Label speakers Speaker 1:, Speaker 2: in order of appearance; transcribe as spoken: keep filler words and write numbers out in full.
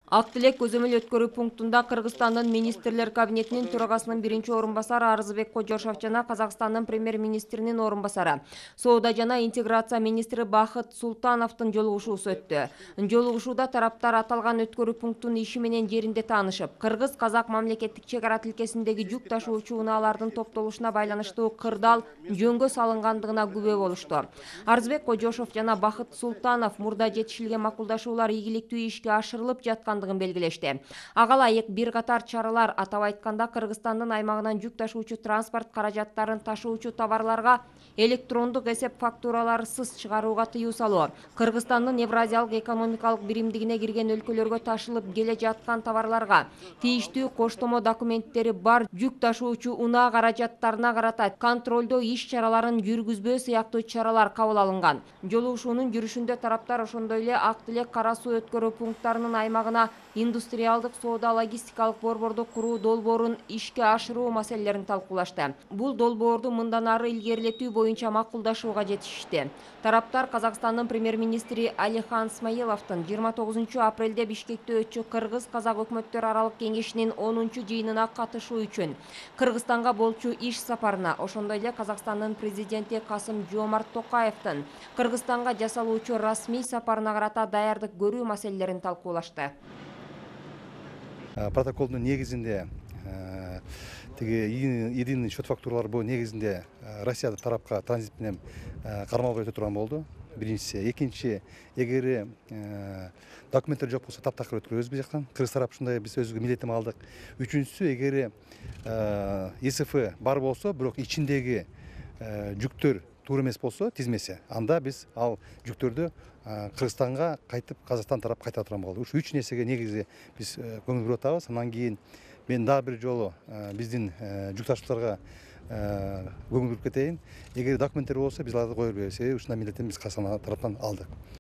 Speaker 1: Ак тилек көзөмөл өткөрүү пунктунда Кыргызстандын министрлер кабинетинин төрагасынын биринчи орун басары Арызбек Кожошов жана Казакстандын премьер-министринин орун басары Соода жана интеграция министри Бахыт Султановдун жолугушуусу өттү. Жолугушууда тараптар аталган өткөрүү пунктунун иши менен жеринде таанышып, кыргыз-казак мамлекеттик чек ара тилкесиндеги жүк ташуучу унаалардын топтолушуна байланыштуу кырдаал жөнгө салынгандыгына күбө болушту. Арызбек Кожошов жана Бахыт Султанов мурда жетишилген макулдашуулар ийгиликтүү ишке ашырылып жаткан белгилешти. Ага ылайык бир катар чаралар, атап айтканда Кыргызстандын аймагынан жүк ташуучу транспорт каражаттарын ташуучу товарларга электрондук эсеп фактураларсыз чыгарууга тыюу салуу, Кыргызстандын Евразиялык экономикалык биримдигине кирген өлкөлөргө ташылып келе жаткан товарларга тийиштүү коштомо документтери бар жүк ташуучу унаа каражаттарына карата контролдоо иш-чараларын жүргүзбөө сыяктуу чаралар кабыл алынган. Жолугушуунун жүрүшүндө тараптар ошондой эле Ак тилек кара суу өткөрүү пункттарынын аймагына индустриалдык соода логистикалык борборду куруу долбоорун ишке ашыруу маселелерин талкуулашты. Бул долбоорду мындан ары илгерилетүү боюнча макулдашууга жетишишти. Тараптар Казакстандын премьер-министри Алихан Смаиловдун жыйырма тогузунчу апрелде Бишкекте өтчү Кыргыз-казак өкмөттөр аралык кеңешинин онунчу жыйынына катышуу үчүн Кыргызстанга болчу иш сапарына, ошондой эле Казакстандын президенти Касым Жомарт Токаевдин Кыргызстанга жасалуучу расмий сапарына карата даярдык көрүү маселелерин талкуулашты.
Speaker 2: Протоколдун негизинде тиги единый счет фактуралар бул негизинде Россия тарапка транзит менен кармалга өтө турган болду. Биринчиси, экинчи, эгер документтер жок болсо таптакыр өткөрөбүз биз жактан. Кыргыз тарап ушундай биз өзүбүзгө милдеттенме алдык. Үчүнчүсү, эгер ЭСФ бар болсо, бирок ичиндеги жүктөр туура эмес болсо, тизмеси, анда биз ал жүктөрдү Кыргызстанга кайтып, Казакстан тарап кайта турган болду. Ушу үч нерсеге негизи биз көңүл буруп атабыз. Андан кийин мен дагы бир жолу биздин жүк ташуучуларга көңүл буруп кетейин. Эгер документтер болсо, биз аларды кое беребиз. Ушундай милдеттен биз Казакстан тараптан алдык.